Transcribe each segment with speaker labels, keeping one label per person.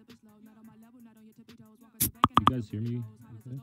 Speaker 1: You guys hear me? Okay.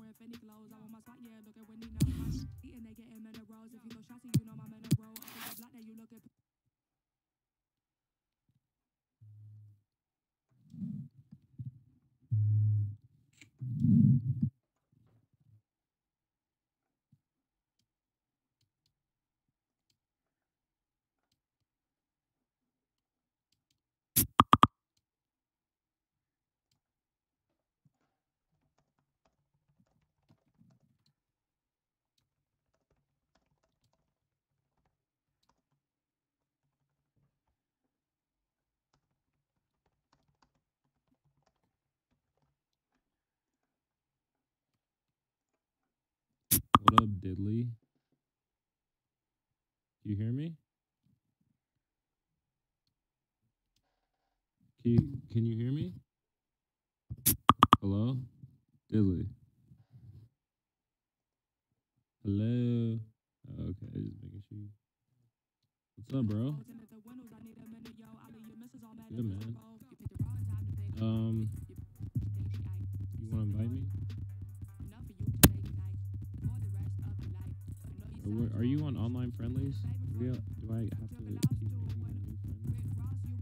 Speaker 1: What up, Diddley? Do you hear me? Can you hear me? Hello? Diddley. Hello? Okay, just making sure. What's up, bro? Good, man. You want to invite me? Are you on online friendlies? Do I have to keep making a new friend?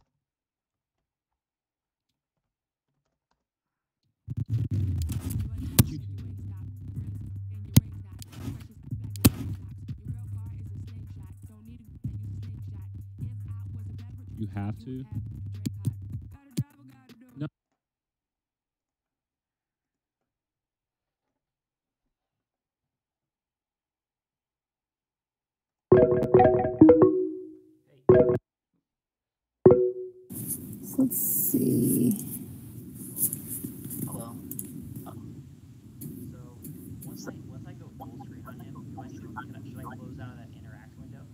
Speaker 1: You have to? No.
Speaker 2: Let's see.
Speaker 3: Hello. So once I go full screen on him, do I need should I close out of that interact window?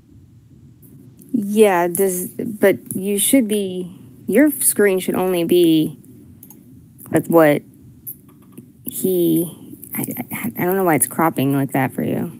Speaker 2: Yeah, but you should be, your screen should only be with what I don't know why it's cropping like that for you.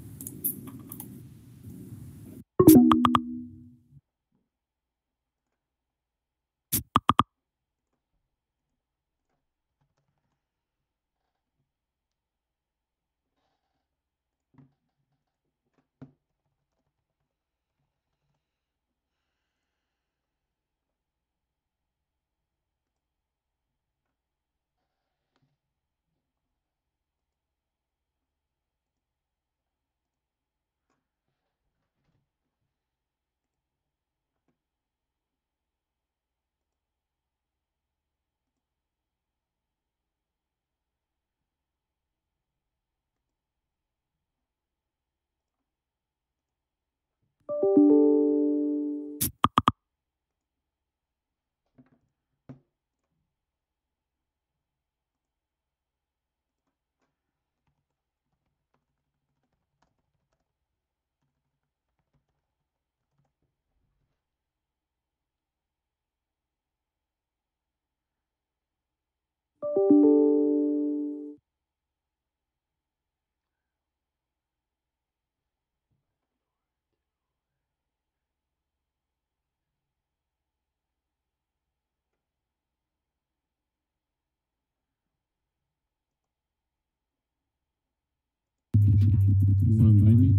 Speaker 1: You want to invite me?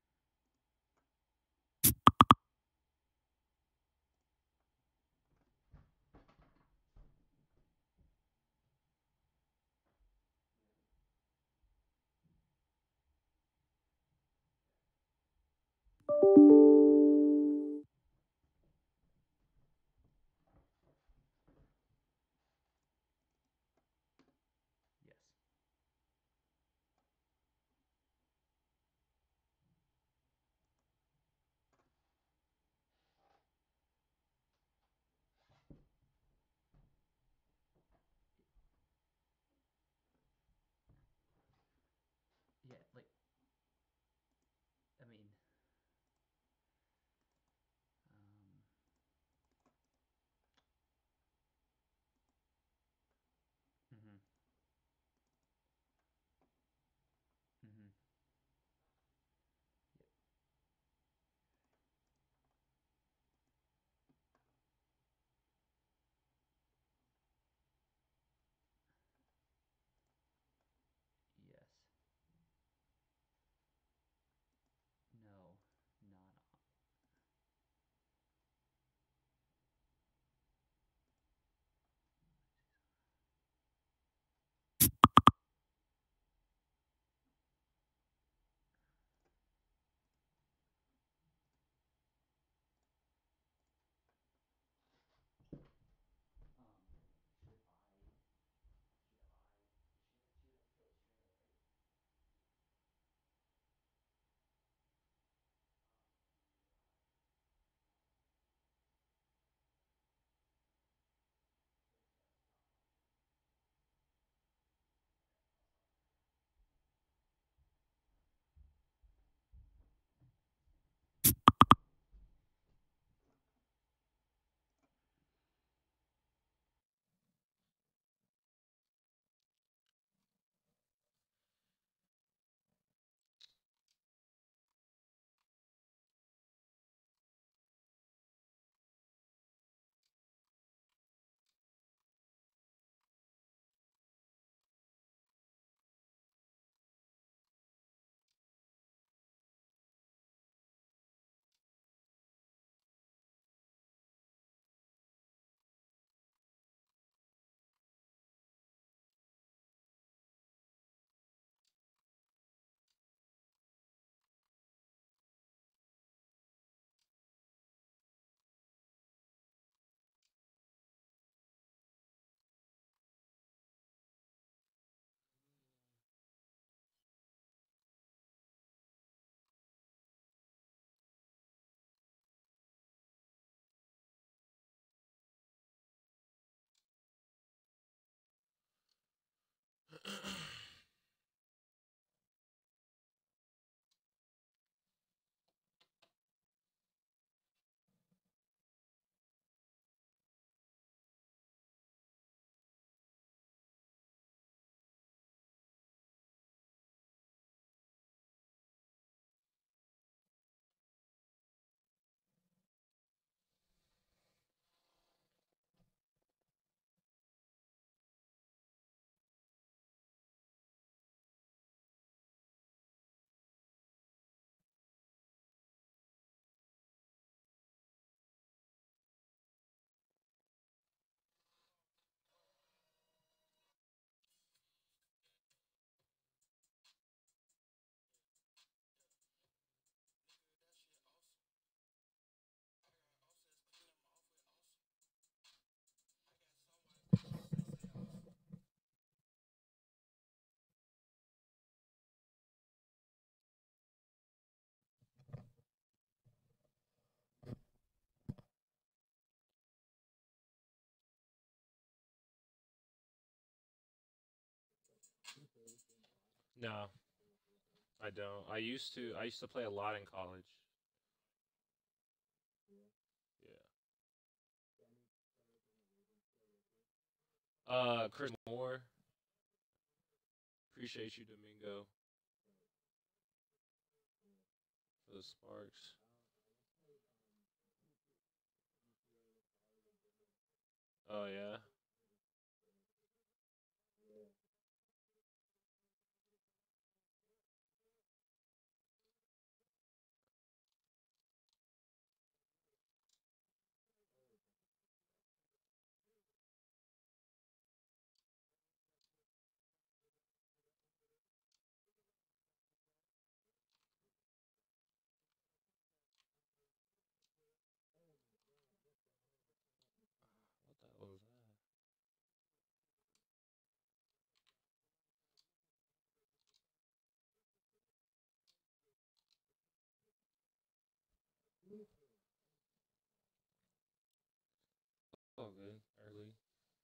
Speaker 3: Yes. Yeah, like I mean
Speaker 4: No, I don't. I used to. I used to play a lot in college. Yeah. Chris Moore. Appreciate you, Domingo, for the sparks. Oh yeah. What the hell was that? Oh, good. Early.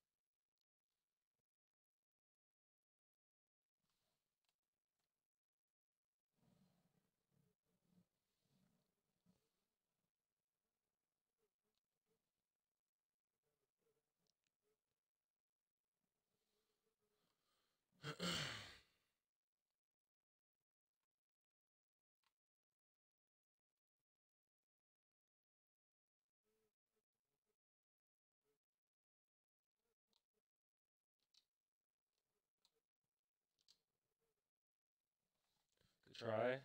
Speaker 4: Good try.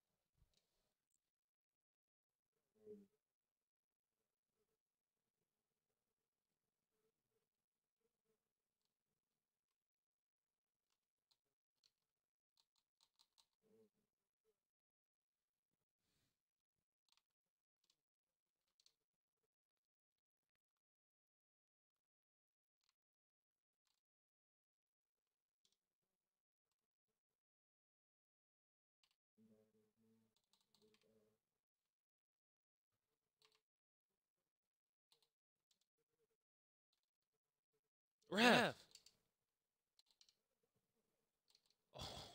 Speaker 4: Ref. Oh.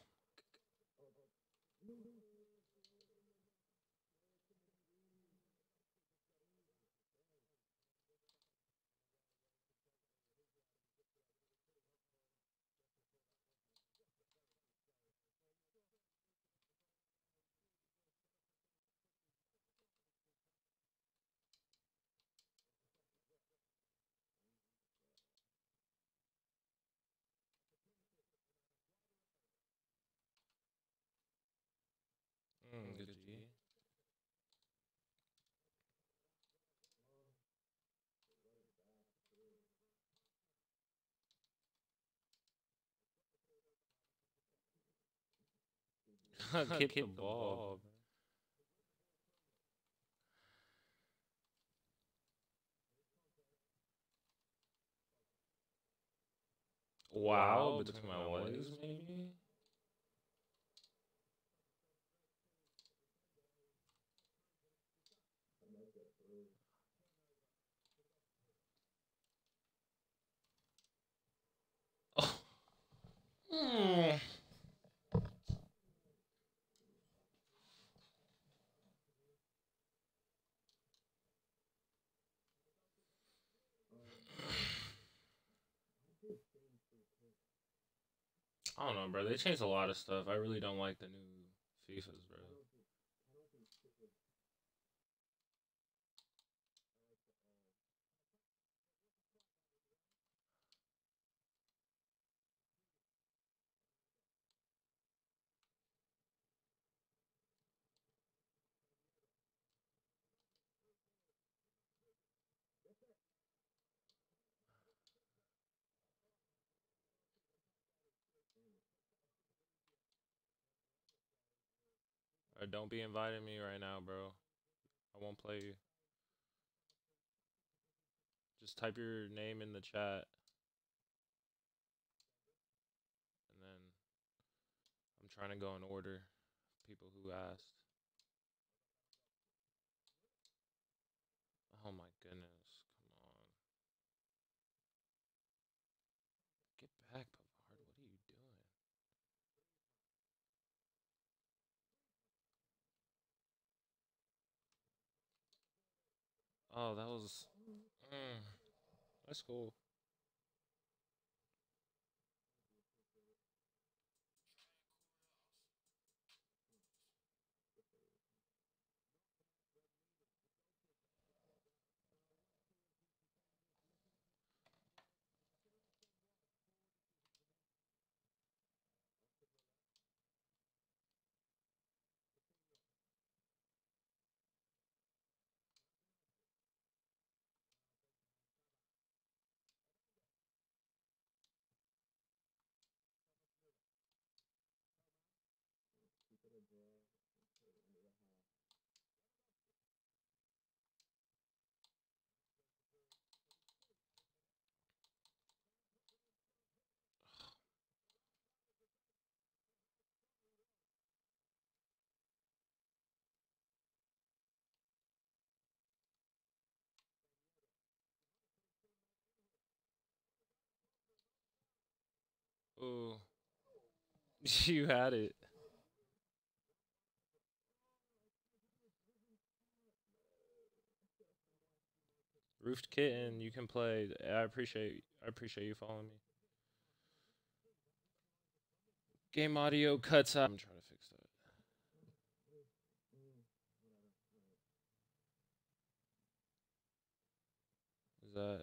Speaker 4: Good G. Keep the ball. Wow, between my legs, maybe. Oh. Hmm. I don't know, bro. They changed a lot of stuff. I really don't like the new FIFAs, bro. Don't be inviting me right now, bro. I won't play you. Just type your name in the chat, and then I'm trying to go in order. People who asked. Oh my goodness. Come on. Get back, Pavard. What are you doing? Oh, that was. Mm, that's cool. Ooh, you had it. Roofed Kitten, you can play. I appreciate you following me. Game audio cuts out. I'm trying to fix that. Is that?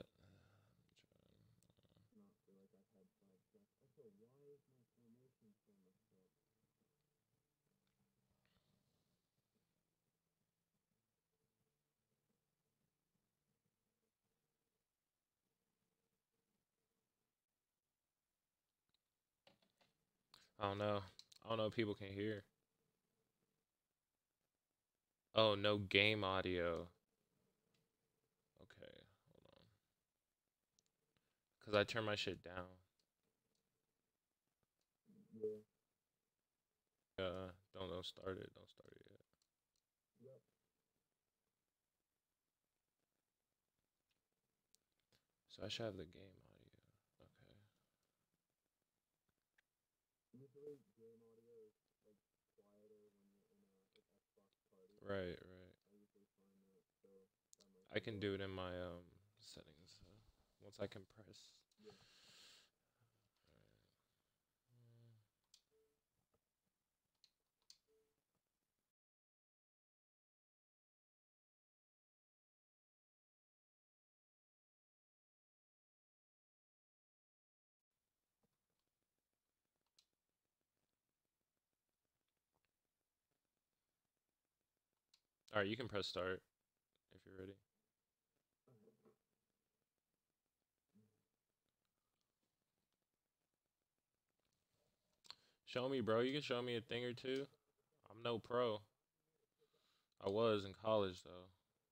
Speaker 4: I don't know. I don't know if people can hear. Oh, no game audio. Okay, hold on. Cause I turned my shit down. Don't start it. Don't start it yet. So I should have the game audio. Okay. Right, right. I can do it in my settings once I compress. All right, you can press start if you're ready. Show me, bro. You can show me a thing or two. I'm no pro. I was in college though.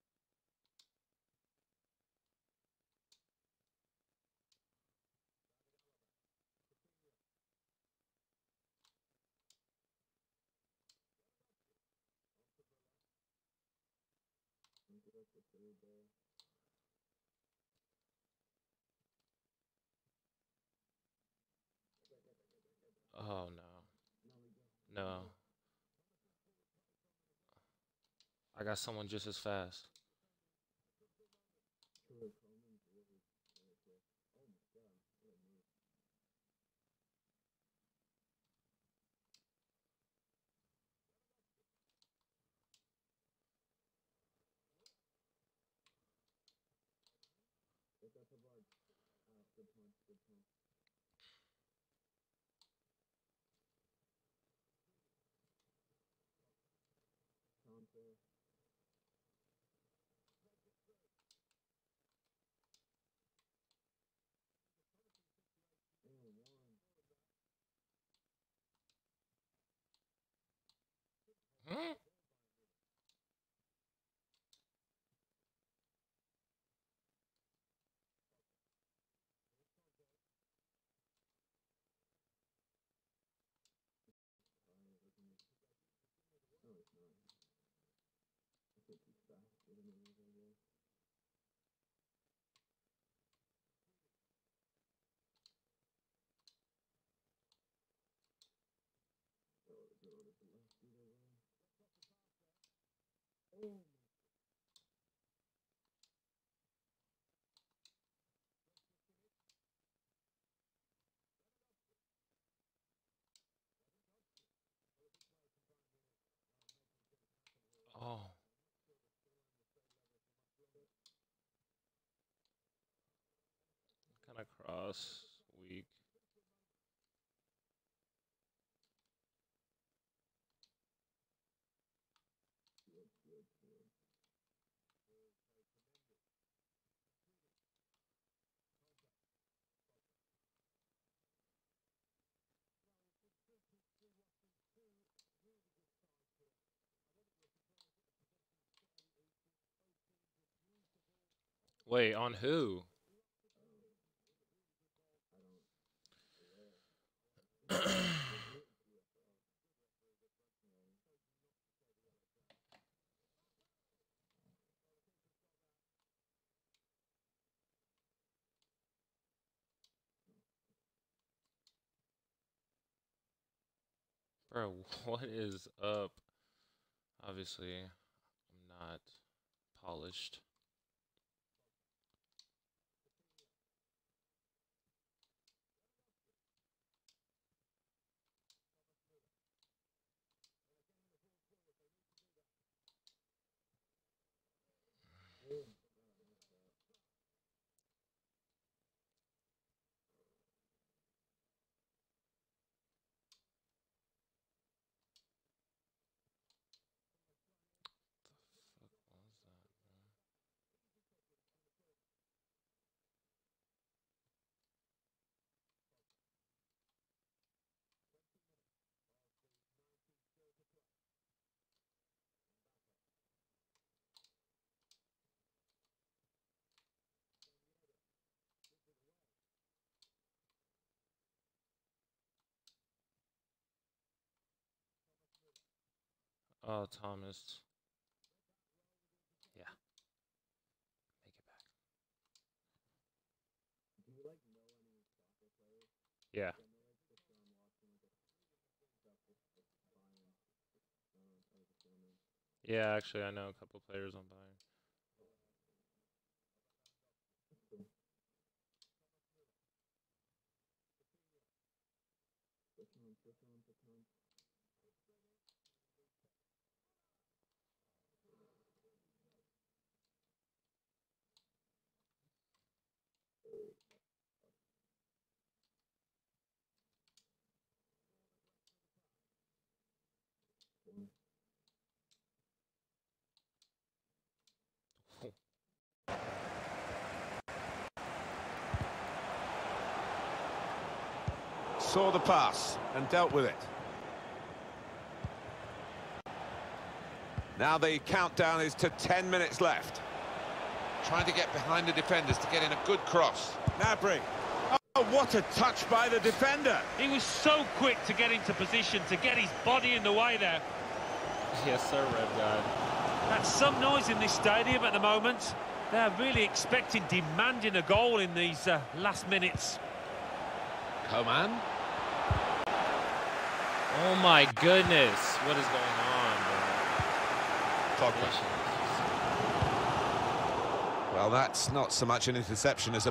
Speaker 4: Oh no, no. I got someone just as fast. Hmm? Macross week. Wait, on who? Bro, what is up? Obviously, I'm not polished. Fuck was that, bro? Oh, Thomas. Yeah, make it back. Yeah. Yeah, actually, I know a couple players on Bayern.
Speaker 5: Saw the pass and dealt with it. Now the countdown is to 10 minutes left. Trying to get behind the defenders to get in a good cross. Gnabry. Oh, what a touch by the defender.
Speaker 6: He was so quick to get into position, to get his body in the way there.
Speaker 4: Yes, sir, Red God.
Speaker 6: That's some noise in this stadium at the moment. They're really expecting, demanding a goal in these last minutes.
Speaker 5: Coman.
Speaker 4: Oh my goodness, what is going on, bro?
Speaker 5: Pogba. Well, that's not so much an interception as a...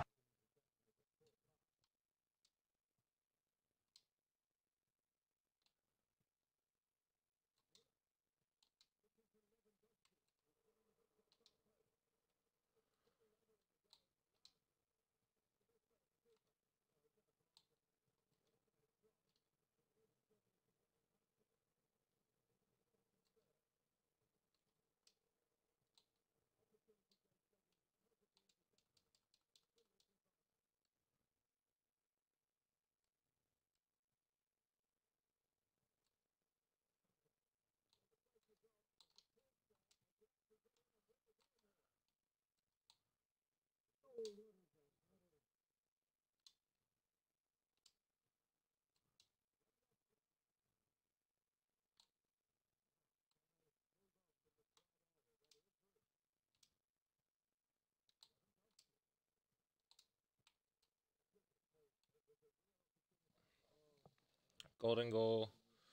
Speaker 4: Golden goal.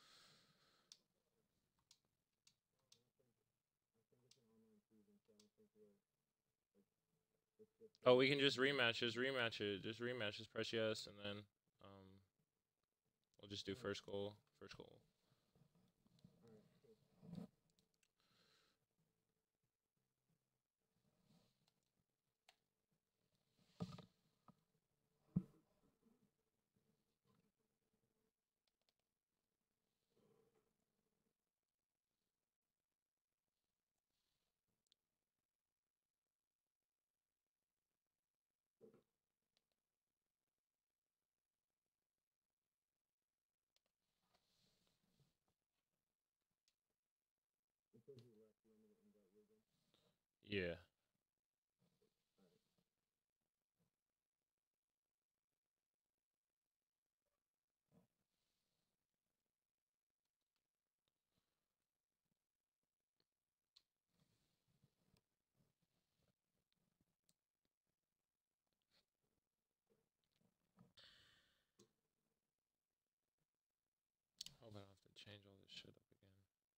Speaker 4: Oh, we can just rematch. Just rematch it. Just rematch. Just press yes, and then we'll just do first goal. First goal. Yeah. Hope I don't have to change all this shit up again.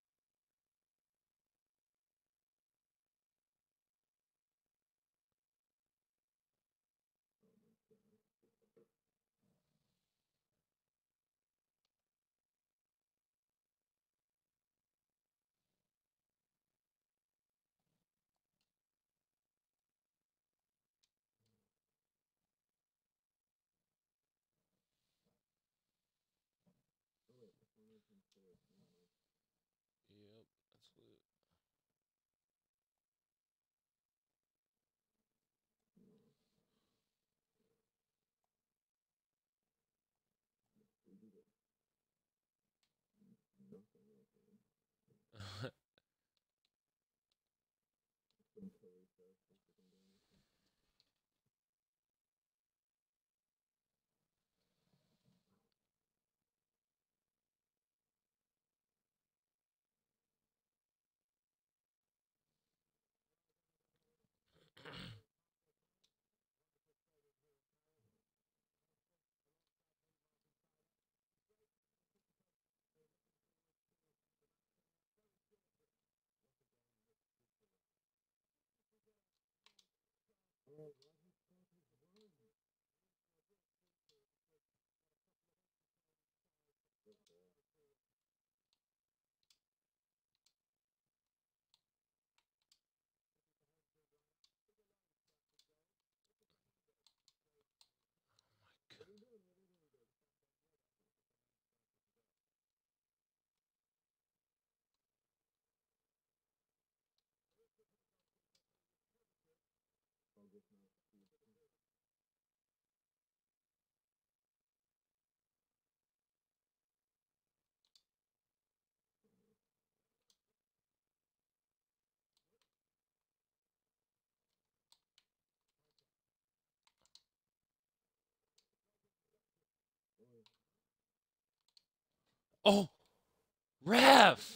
Speaker 4: Yep, that's lit. Oh, ref!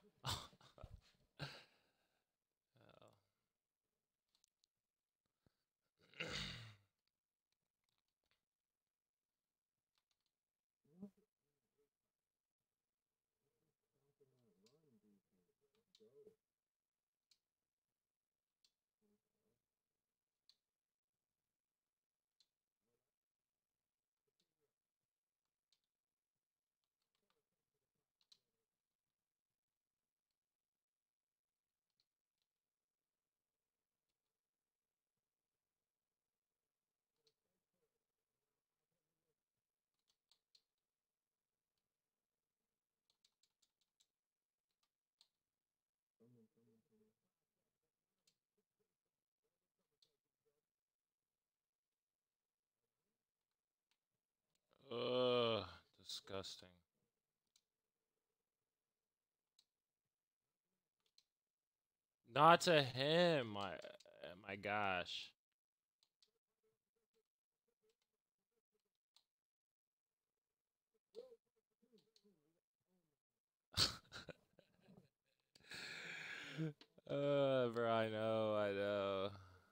Speaker 4: Ugh, disgusting. Not to him, my gosh. Bro, I know, I know.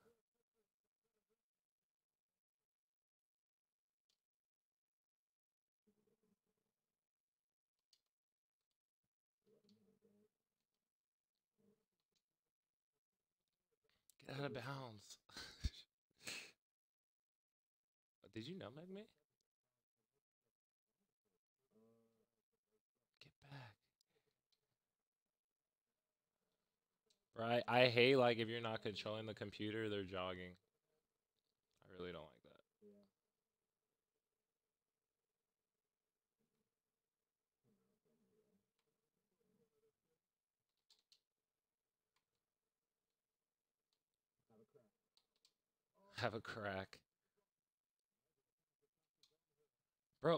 Speaker 4: Get out of bounds. Did you nutmeg me? Get back. Right, I hate like if you're not controlling the computer, they're jogging. I really don't like that. Have a crack. Bro.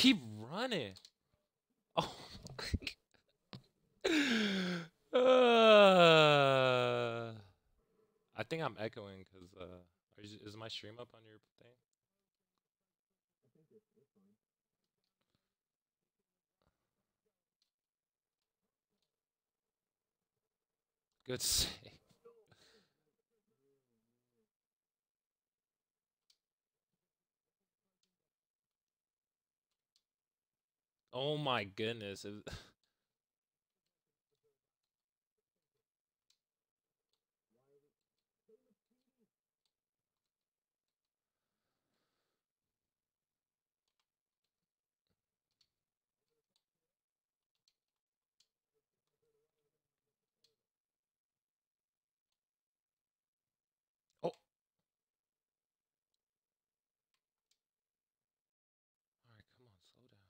Speaker 4: keep running. Oh. I think I'm echoing because is my stream up on your thing? Good save. Oh my goodness. Oh. All right, come on, slow down.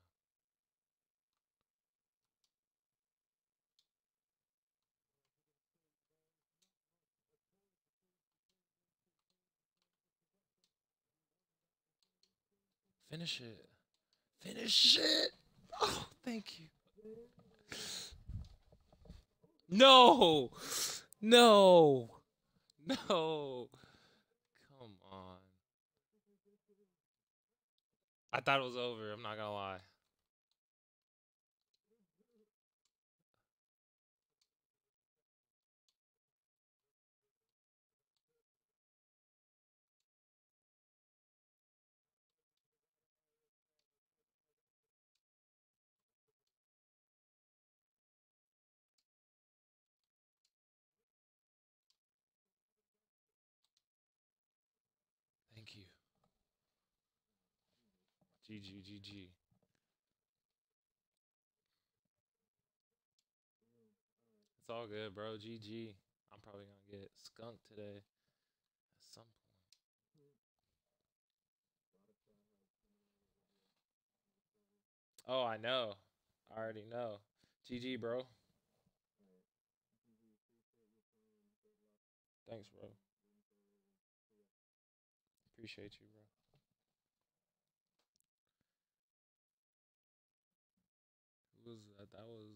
Speaker 4: Finish it. Finish it. Oh, thank you. No. No. No. Come on. I thought it was over. I'm not gonna lie. Thank you. GG, GG. It's all good, bro. GG. I'm probably gonna get skunked today at some point. Oh, I know. I already know. GG, bro. Thanks, bro. Appreciate you, bro. Who was that? That was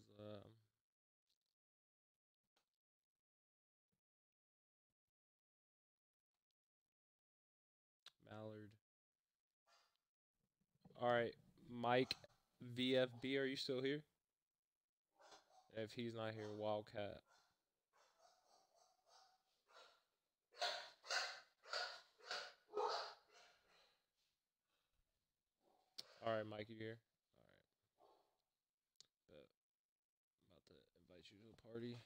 Speaker 4: Mallard. All right, Mike VFB, are you still here? If he's not here, Wildcat. All right, Mike, you here? All right. Bet. I'm about to invite you to a party.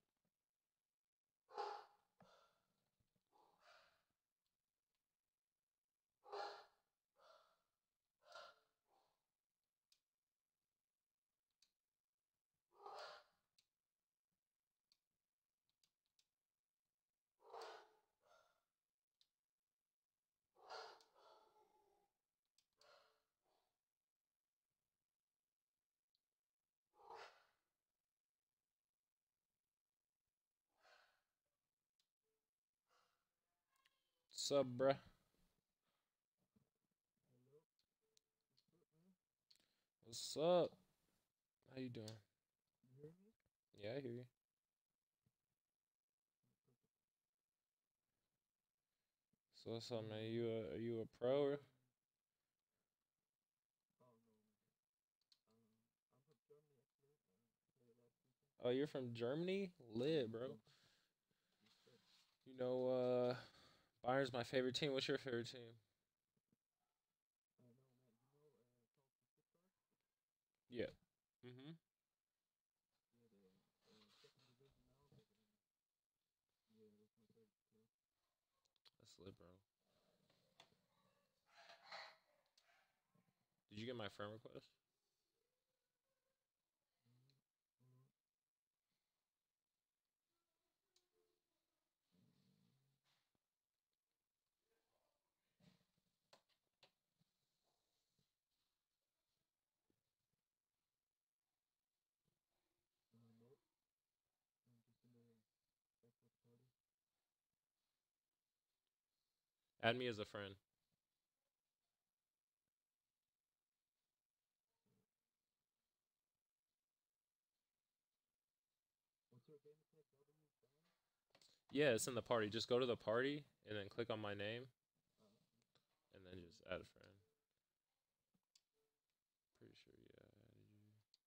Speaker 4: What's up, bruh? What's up? How you doing? Yeah, I hear you. So what's up, man? Are you a pro or? Oh, you're from Germany? Lit, bro. You know, Bayern's my favorite team. What's your favorite team? Yeah. Mhm. That's lit, bro. Did you get my friend request? Add me as a friend. Yeah, it's in the party. Just go to the party and then click on my name and then just add a friend. Pretty sure, yeah, I added you.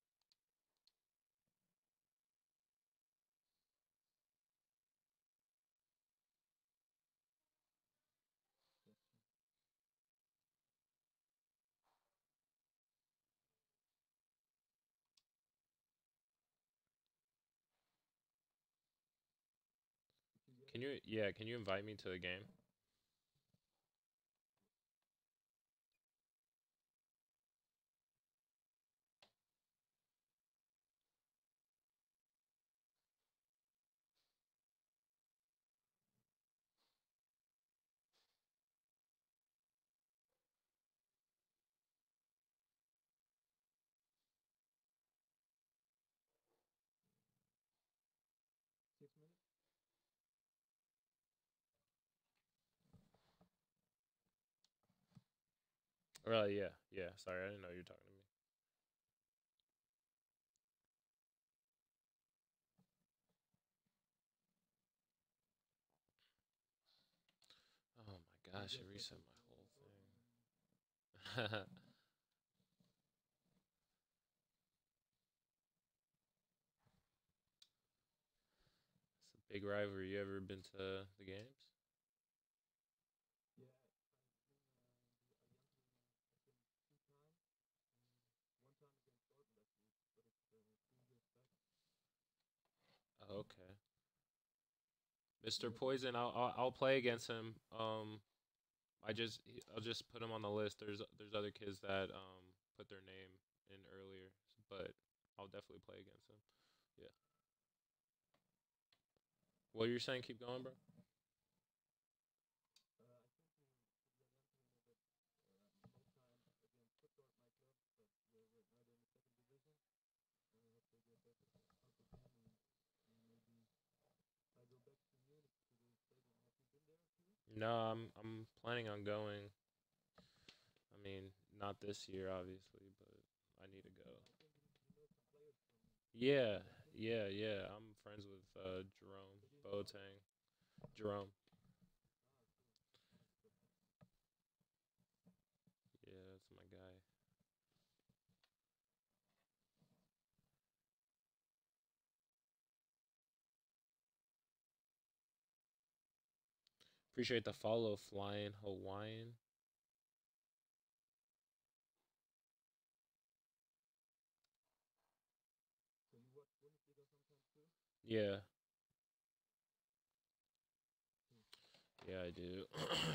Speaker 4: Can you invite me to the game? Yeah, yeah. Sorry, I didn't know you were talking to me. Oh my gosh, it reset my whole thing. It's a big rivalry. You ever been to the games? Oh, okay. Mr. Poison, I'll play against him. I'll just put him on the list. There's other kids that put their name in earlier, but I'll definitely play against him. Yeah. What you're saying? Keep going, bro. No, I'm planning on going. I mean, not this year, obviously, but I need to go. Yeah, yeah. I'm friends with Jerome Boateng. Jerome. Yeah, that's my guy. Appreciate the follow, Flying Hawaiian. Yeah, yeah, I do.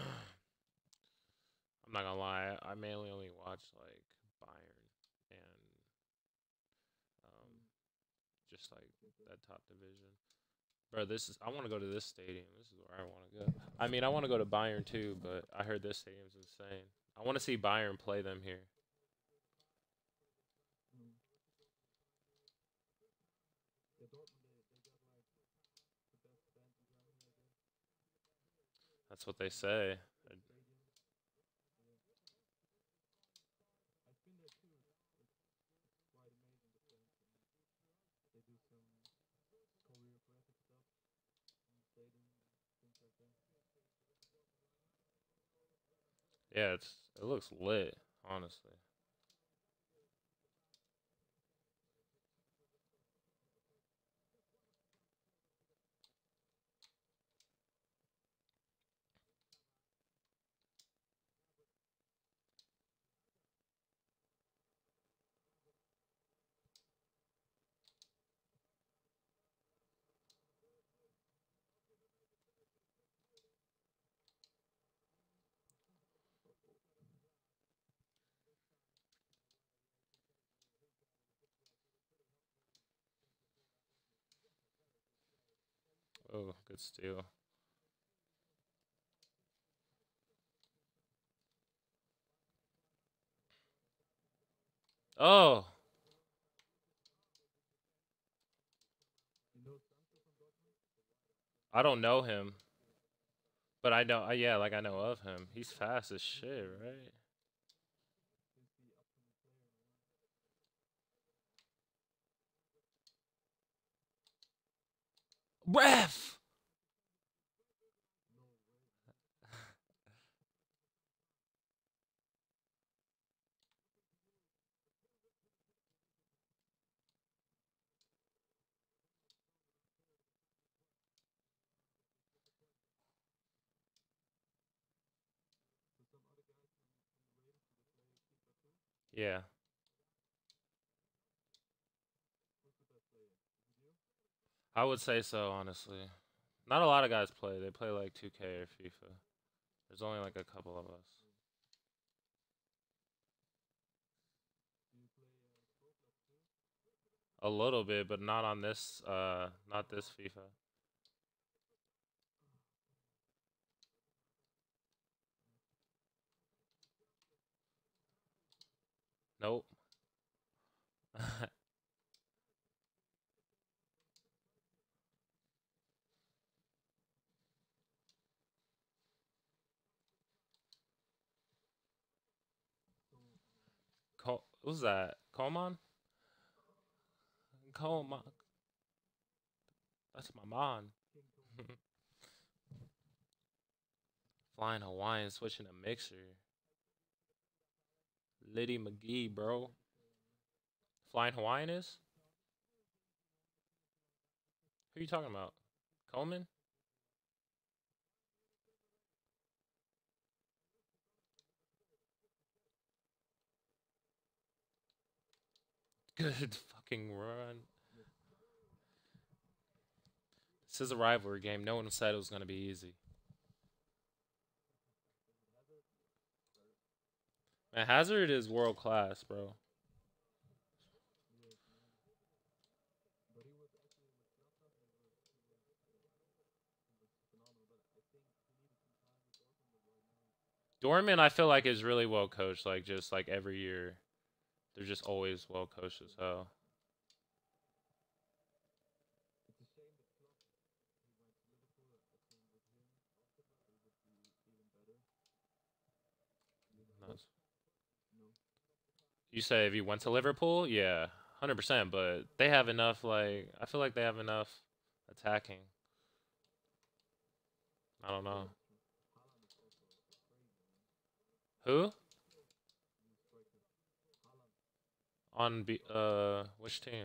Speaker 4: I'm not gonna lie, I mainly only watch like Bayern and um, just like that top division. Bro, I want to go to this stadium. This is where I want to go. I mean, I want to go to Bayern too, but I heard this stadium's insane. I want to see Bayern play them here. That's what they say. Yeah, it looks lit, honestly. Oh, good steal. Oh, I don't know him, but I know. Yeah, like I know of him. He's fast as shit, right? Ref! Yeah. I would say so, honestly. Not a lot of guys play. They play like 2K or FIFA. There's only like a couple of us. A little bit, but not on this not this FIFA. Nope. Who's that? Coleman? Coleman. That's my man. Flying Hawaiian switching a mixer. Liddy McGee, bro. Flying Hawaiian is? Who are you talking about? Coleman? Good fucking run. This is a rivalry game. No one said it was going to be easy. Man, Hazard is world class, bro. Dortmund, I feel like, is really well coached. Like, just like every year, they're just always well coached as hell. Nice. You say if you went to Liverpool, yeah, 100%. But they have enough. Like, I feel like they have enough attacking. I don't know. Who? On which team?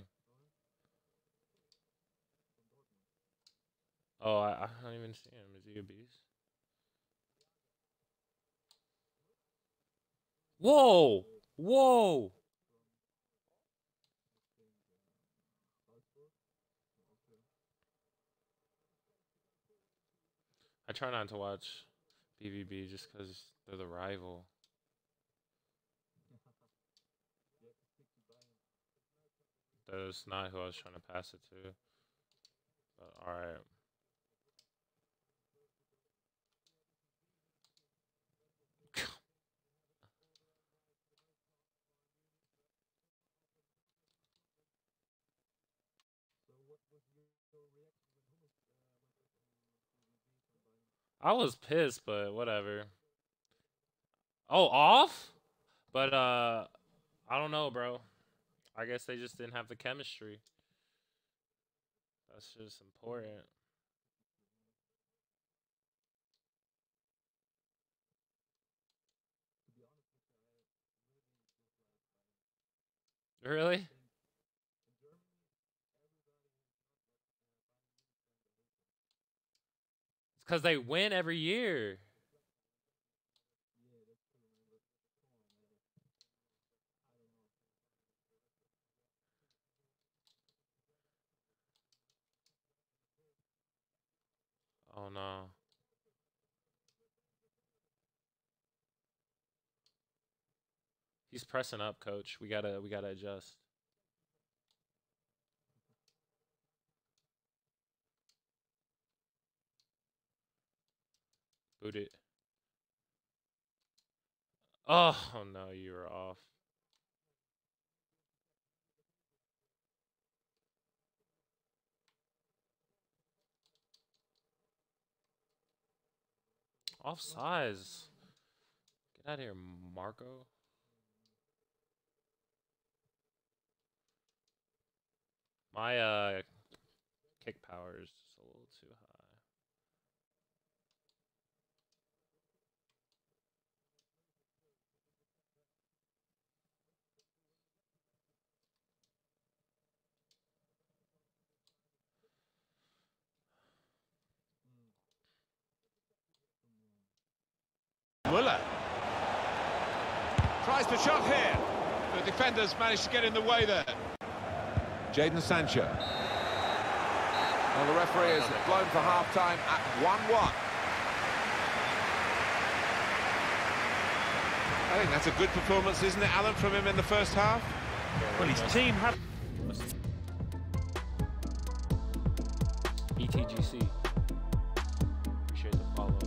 Speaker 4: Oh, I don't even see him. Is he a beast? Whoa! Whoa! I try not to watch BVB just because they're the rival. That's not who I was trying to pass it to. But alright. I was pissed, but whatever. Oh, off? But I don't know, bro. I guess they just didn't have the chemistry. That's just important. Really? It's because they win every year. Oh no. He's pressing up, coach. We gotta adjust. Boot it. Oh no, you were off. Offsides. Get out of here, Marco. My kick power is just a little too high.
Speaker 5: Muller tries the shot here. The defenders managed to get in the way there. Jadon Sancho. Well, the referee is blown for half-time at 1-1. I think that's a good performance, isn't it, Alan, from him in the first half?
Speaker 6: Well, his team have...
Speaker 4: ETGC. Appreciate the follow.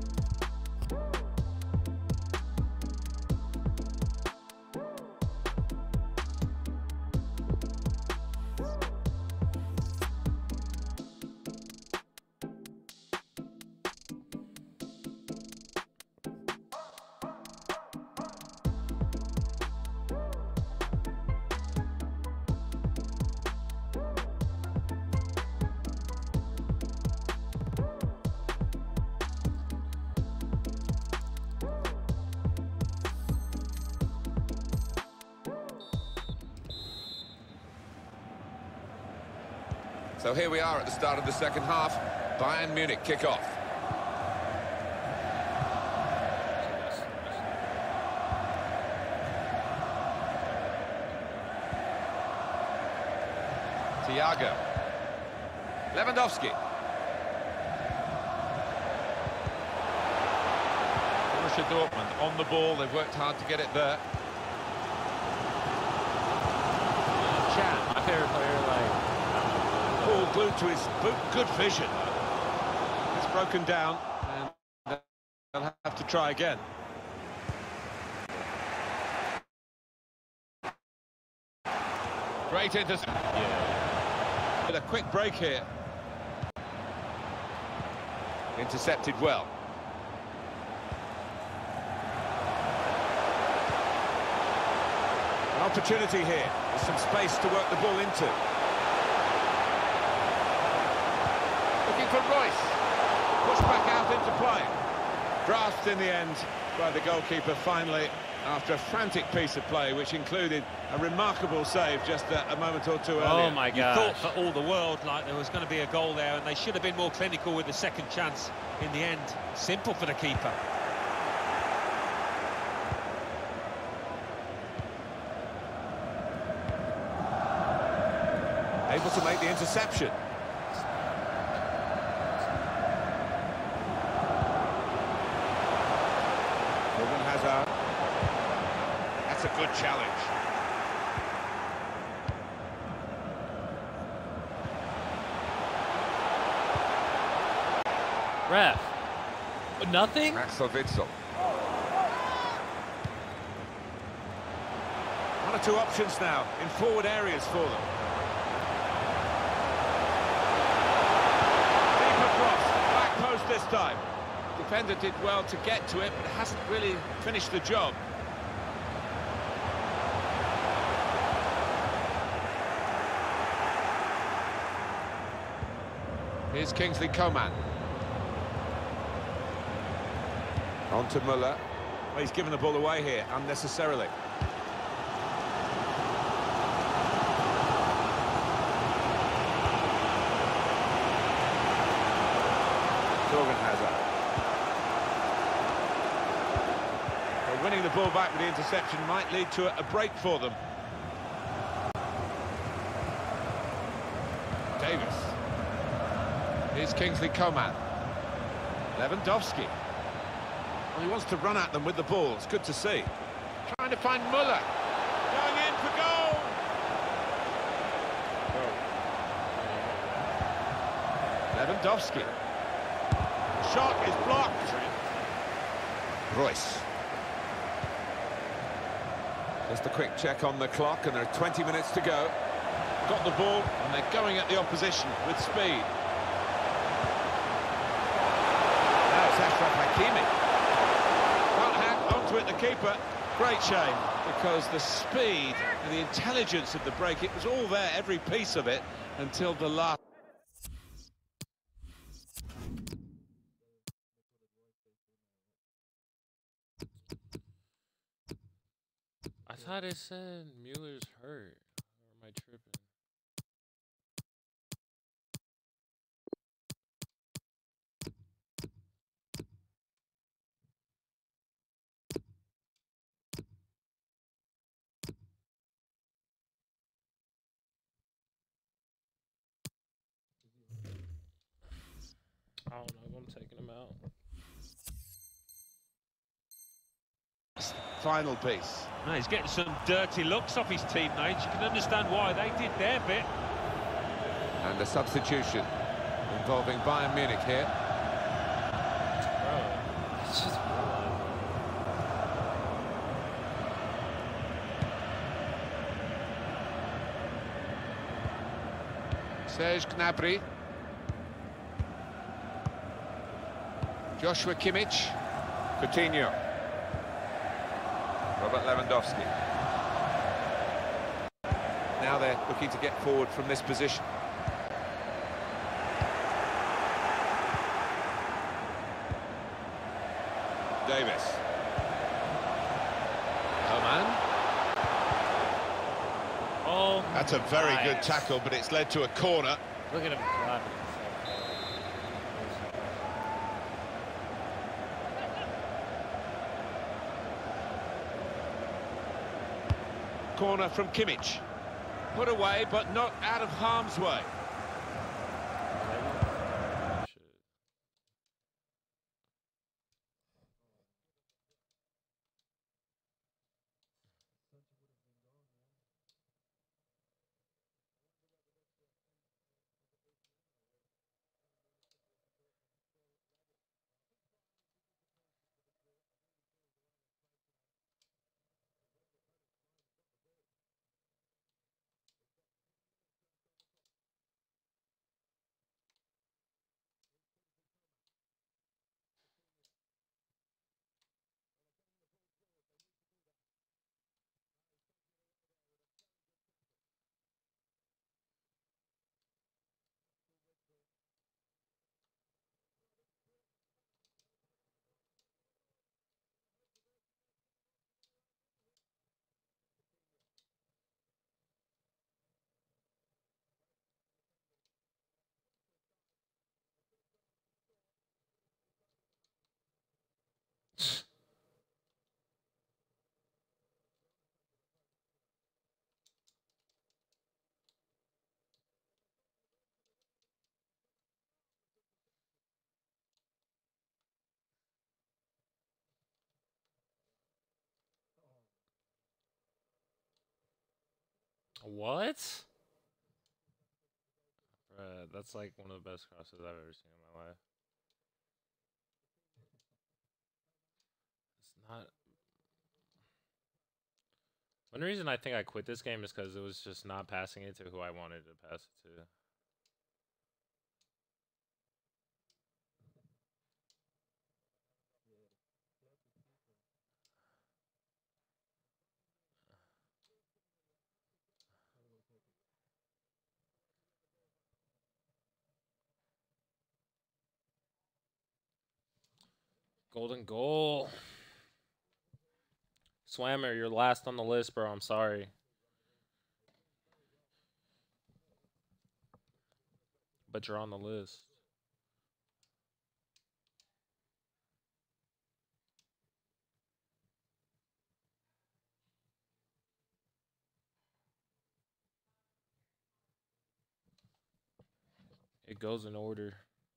Speaker 5: So here we are at the start of the second half. Bayern Munich kick off. Thiago. Lewandowski. Borussia Dortmund on the ball. They've worked hard to get it there.
Speaker 4: Chat, my favorite player, like...
Speaker 5: Ball glued to his boot. Good vision. It's broken down, and they'll have to try again. Great intercept. Yeah. With a quick break here. Intercepted well. An opportunity here. There's some space to work the ball into. For Royce, pushed back out into play. Grasped in the end by the goalkeeper finally after a frantic piece of play which included a remarkable save just a moment or two earlier.
Speaker 6: Oh my God! Thought for all the world like there was going to be a goal there, and they should have been more clinical with the second chance. In the end, simple for the keeper.
Speaker 5: Able to make the interception. That's a good challenge.
Speaker 4: Ref. Nothing?
Speaker 5: Axel Witsel. One or two options now in forward areas for them. Deep across, back post this time. Defender did well to get to it, but hasn't really finished the job. Here's Kingsley Coman. On to Muller. Well, he's given the ball away here unnecessarily. Torgan Hazard. Well, winning the ball back with the interception might lead to a break for them. Davis. Here's Kingsley Coman. Lewandowski. Well, he wants to run at them with the ball. It's good to see. Trying to find Muller. Going in for goal. Lewandowski. Shot is blocked. Royce. Just a quick check on the clock, and there are 20 minutes to go. Got the ball, and they're going at the opposition with speed. Now it's Achraf Hakimi. Can't hang onto it, the keeper. Great shame, because the speed and the intelligence of the break, it was all there, every piece of it, until the last.
Speaker 4: thought it said Mueller's hurt. Or am I tripping? I don't know. I'm taking him out.
Speaker 5: Final piece.
Speaker 6: No, he's getting some dirty looks off his teammates. You can understand why they did their bit.
Speaker 5: And a substitution involving Bayern Munich here.
Speaker 4: Bro, it's just
Speaker 5: Serge Gnabry. Joshua Kimmich. Coutinho. Robert Lewandowski. Now they're looking to get forward from this position. Davis. Coman.
Speaker 4: oh,
Speaker 5: That's a very good
Speaker 4: nice.
Speaker 5: tackle, but it's led to a corner.
Speaker 4: Look at him clapping.
Speaker 5: Corner from Kimmich. Put away, but not out of harm's way.
Speaker 4: Shit. What? Bruh, that's like one of the best crosses I've ever seen in my life. It's not. One reason I think I quit this game is because it was just not passing it to who I wanted to pass it to. Golden goal. Swammer, you're last on the list, bro. I'm sorry. But you're on the list. It goes in order.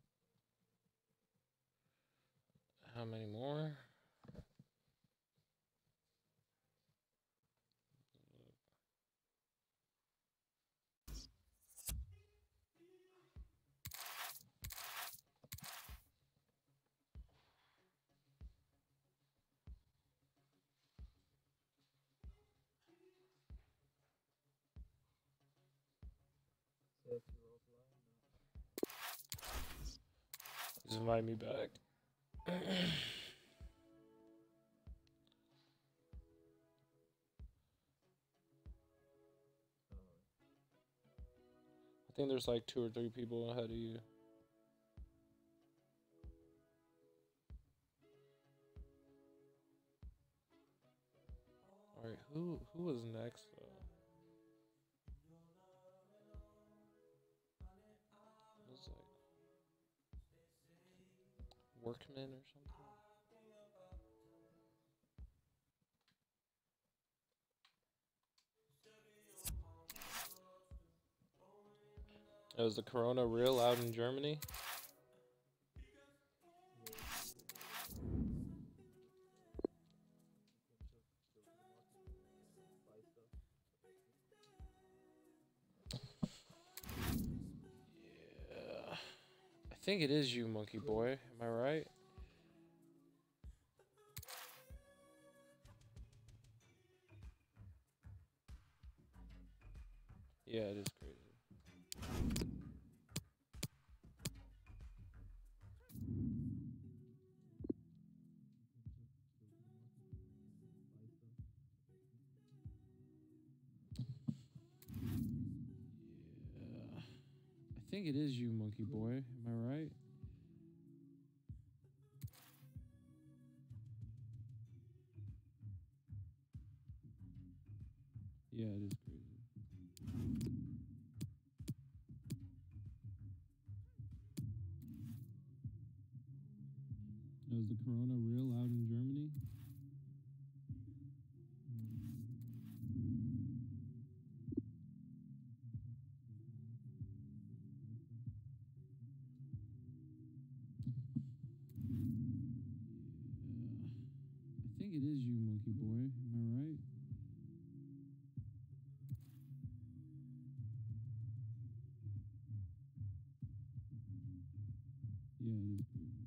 Speaker 4: How many more? Just invite me back. I think there's like 2 or 3 people ahead of you. All right, who was next though? It was like Workman or something. Was the corona real out in Germany? Yeah. I think it is you, monkey boy. Am I right? Yeah, it is crazy. Yeah. I think it is you, monkey boy. Am I right? Yeah, it is crazy. Was the corona real out in Germany? I think it is you, monkey boy. Am I right? Yeah, it is crazy.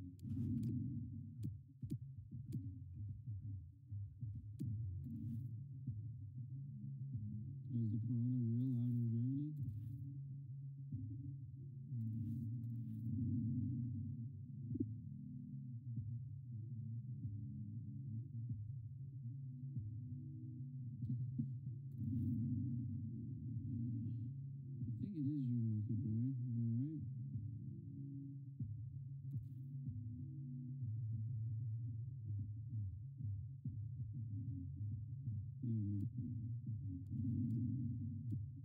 Speaker 4: Was the corona real out in Germany? I think it is you, monkey boy. Am I right? Yeah, it is crazy.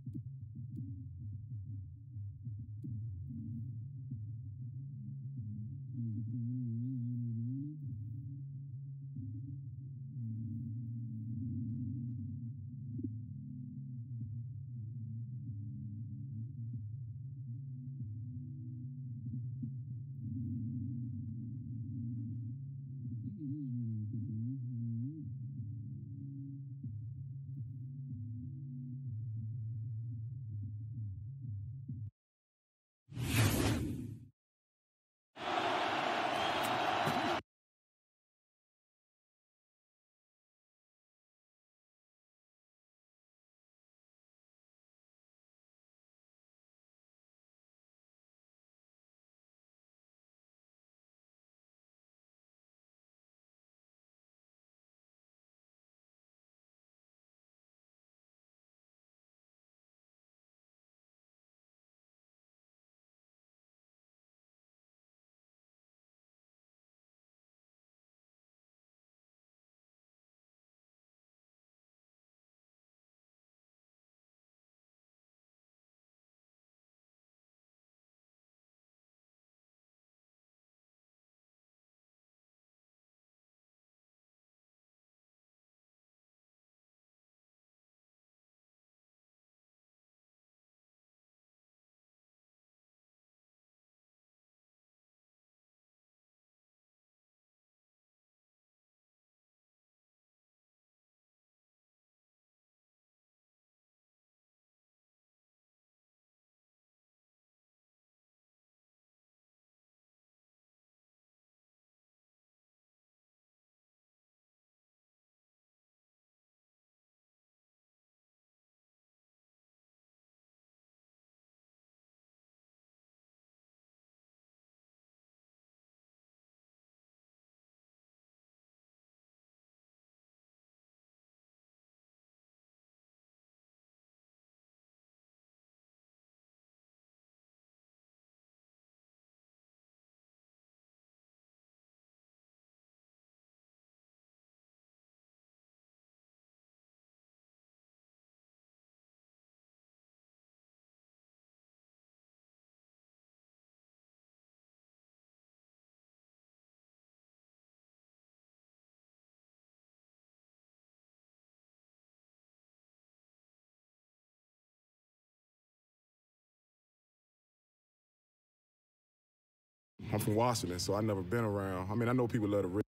Speaker 7: I'm from Washington, so I never been around. I mean, I know people love the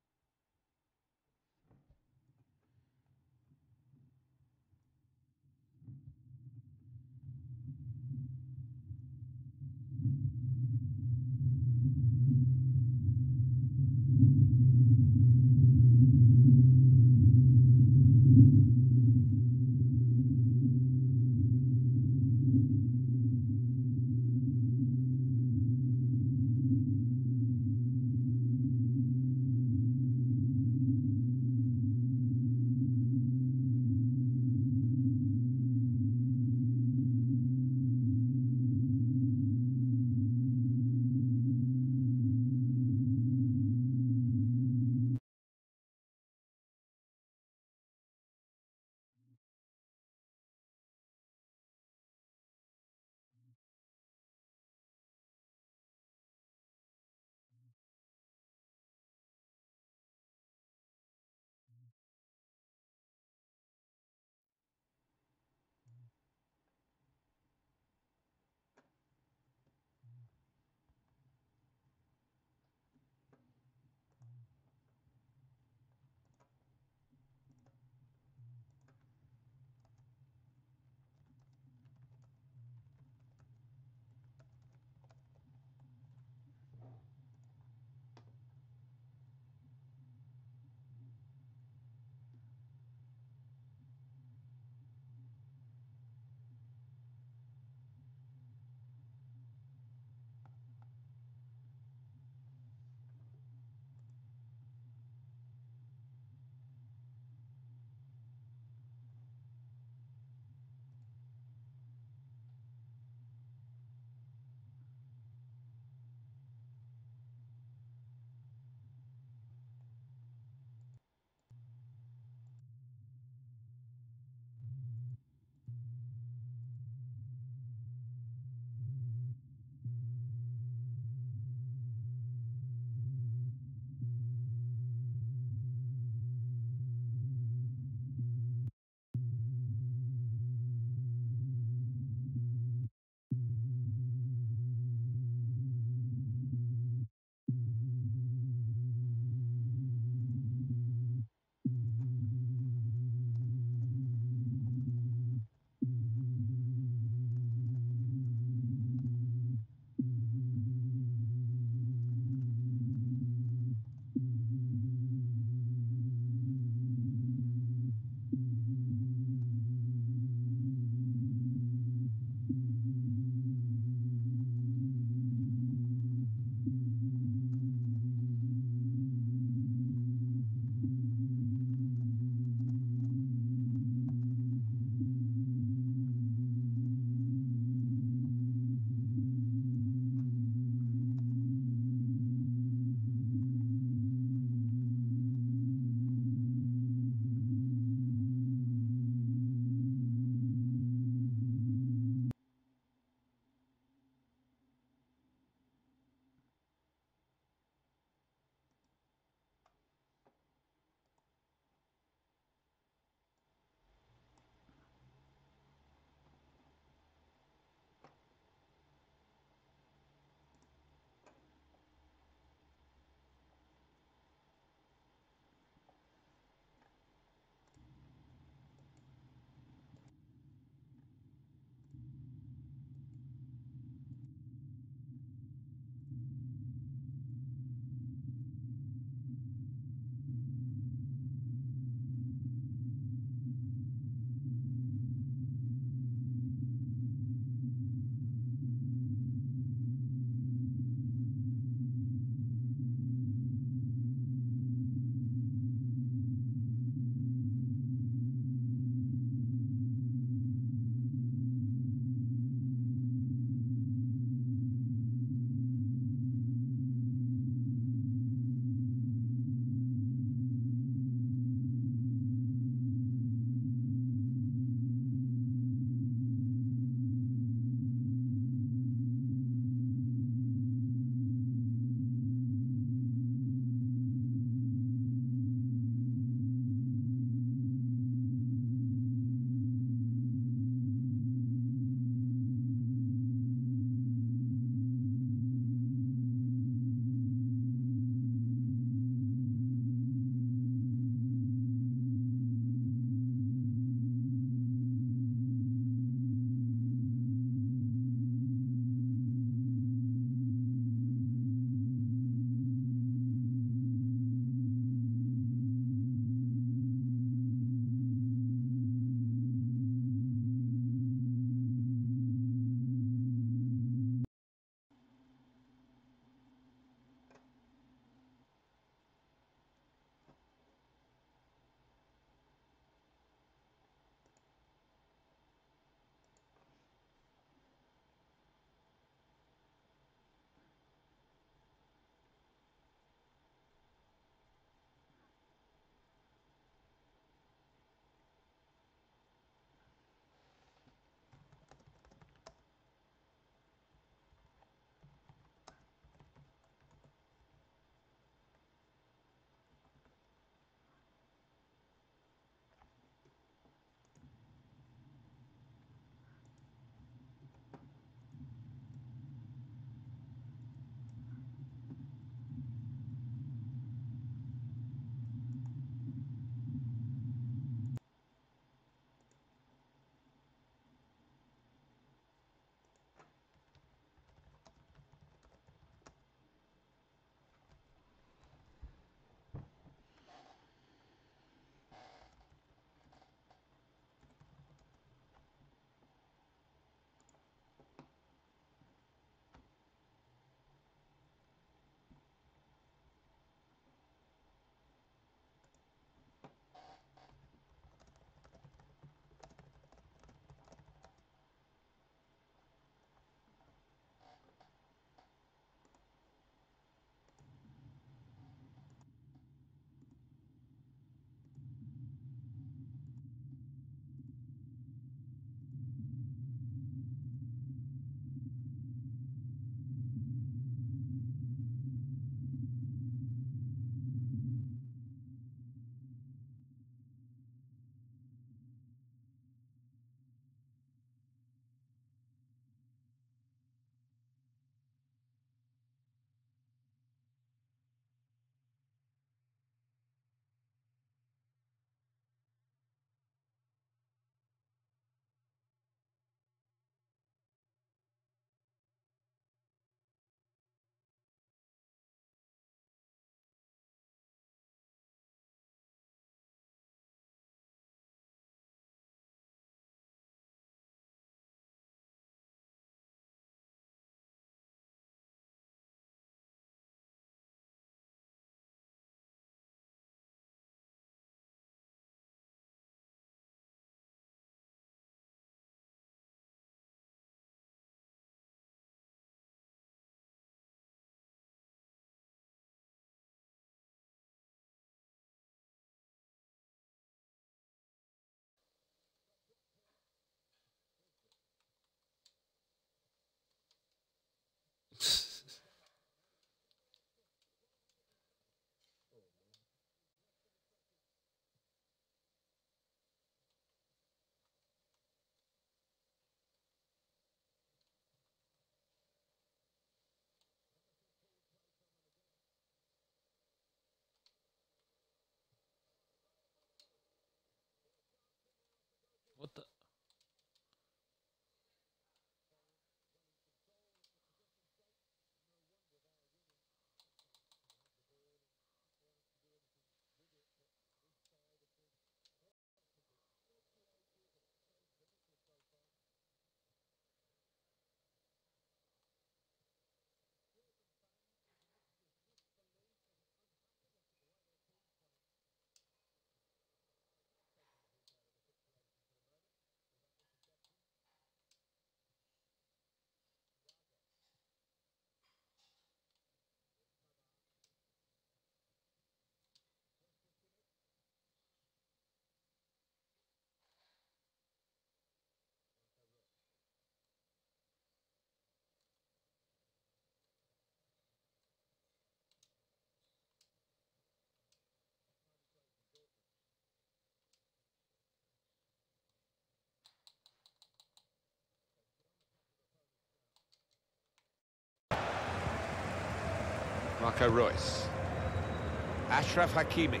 Speaker 5: Marco Reus. Ashraf Hakimi.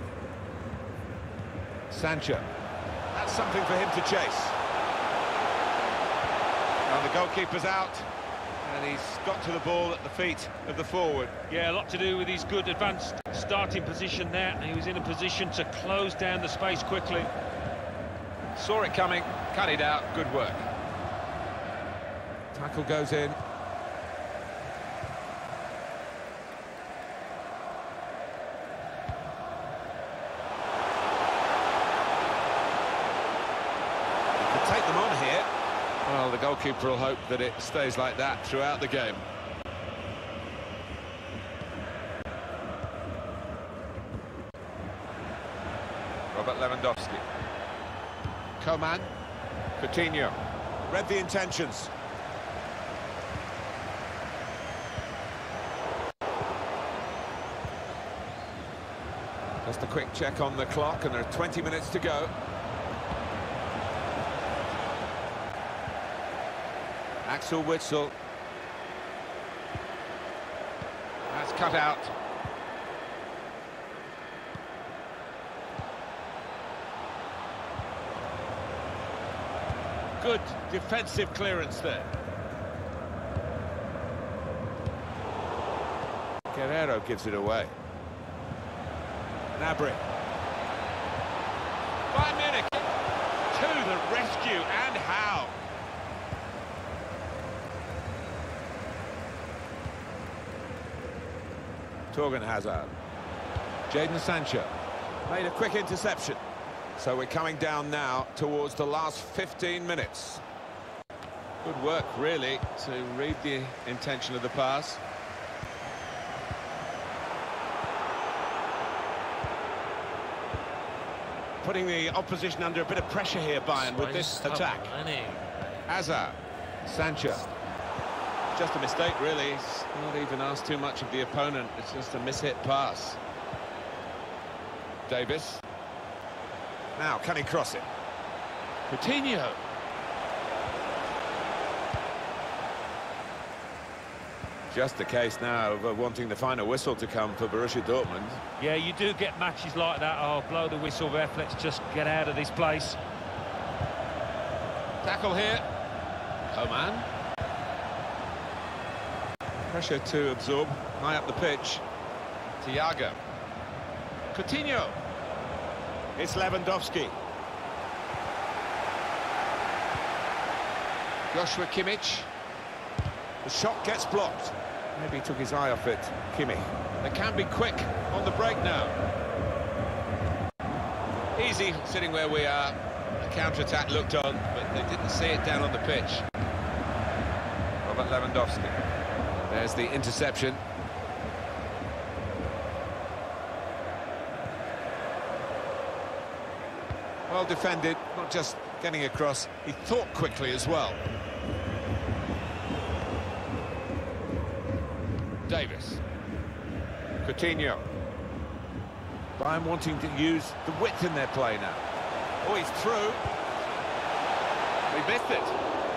Speaker 5: Sancho. That's something for him to chase. Well, the goalkeeper's out, and he's got to the ball at the feet of the forward.
Speaker 6: Yeah, a lot to do with his good advanced starting position there. He was in a position to close down the space quickly.
Speaker 5: Saw it coming, cut it out, good work. Tackle goes in. Take them on here. Well, the goalkeeper will hope that it stays like that throughout the game. Robert Lewandowski. Coman. Coutinho. Read the intentions. Just a quick check on the clock, and there are 20 minutes to go. Axel Witsel. That's cut out. Good defensive clearance there. Guerrero gives it away. Gnabry. Bayern Munich to the rescue, and how? Torgan Hazard. Jadon Sancho made a quick interception. So we're coming down now towards the last 15 minutes. Good work, really, to read the intention of the pass. Putting the opposition under a bit of pressure here, Bayern, with this attack. Hazard. Sancho. Just a mistake, really. He's not even asked too much of the opponent. It's just a mishit pass. Davis. Now, can he cross it? Coutinho. Just a case now of wanting the final whistle to come for Borussia Dortmund.
Speaker 6: Yeah, you do get matches like that. Oh, blow the whistle, ref. Let's just get out of this place.
Speaker 5: Tackle here. Coman. Pressure to absorb, high up the pitch. Thiago. Coutinho. It's Lewandowski. Joshua Kimmich. The shot gets blocked. Maybe he took his eye off it, Kimmich. They can be quick on the break now. Easy, sitting where we are. The counter-attack looked on, but they didn't see it down on the pitch. Robert Lewandowski. There's the interception. Well defended, not just getting across, he thought quickly as well. Davis. Coutinho. Bayern wanting to use the width in their play now. Oh, he's through. We missed it.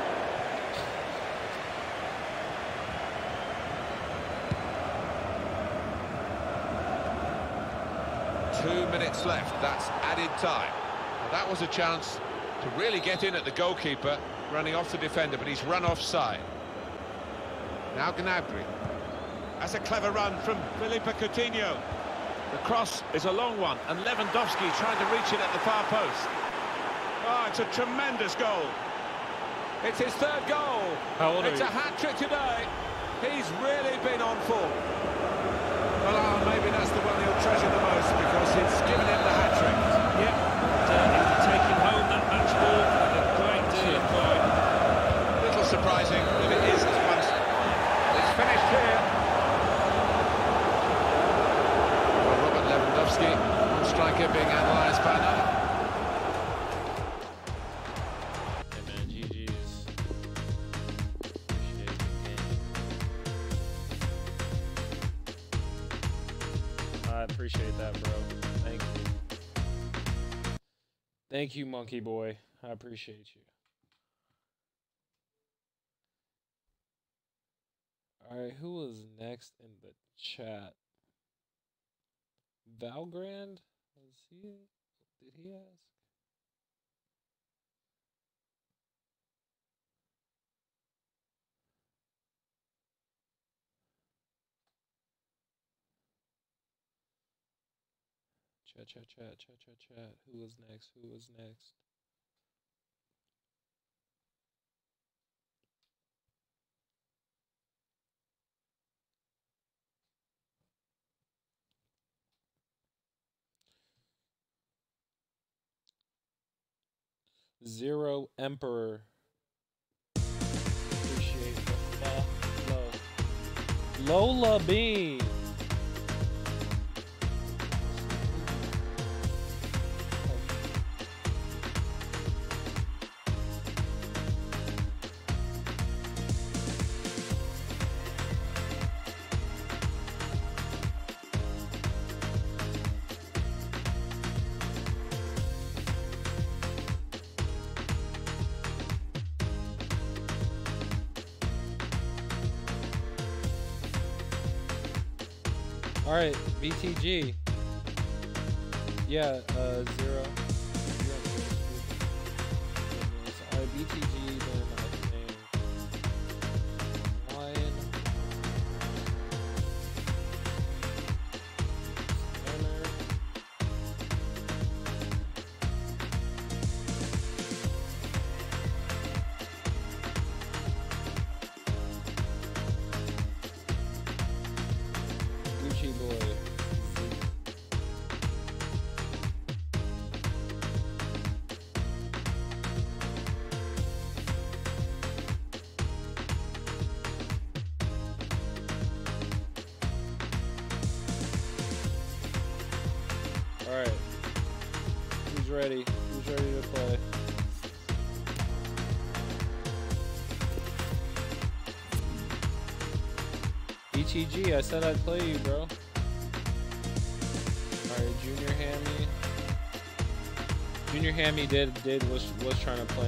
Speaker 5: Two minutes left, that's added time. Now, that was a chance to really get in at the goalkeeper, running off the defender, but he's run offside. Now Gnabry. That's a clever run from Philippe Coutinho. The cross is a long one, and Lewandowski trying to reach it at the far post. Oh, it's a tremendous goal. It's his third goal. It's a hat-trick today. He's really been on form. Well, maybe that's the one he'll treasure the most, because it's given him the hat-trick.
Speaker 6: Yep, he's taking home that match ball with a great deal of pride.
Speaker 5: A little surprising that it is as once. It's finished here. Well, Robert Lewandowski, one striker being analysed by another.
Speaker 4: Hey man, GG's. Appreciate the game. I appreciate that, bro. Thank you. Thank you, Monkey Boy. I appreciate you. Alright, who was next in the chat? Valgrand? Was he? Did he ask? Chat. Who was next? Who was next? Zero Emperor. Appreciate the follow. Lola Bean. All right, BTG. Yeah, zero. All right, BTG. Then I think Lion. Gunner. Gucci Boy. All right. Who's ready? Who's ready to play? BTG, I said I'd play you, bro. Alright, Junior Hammy. Junior Hammy was trying to play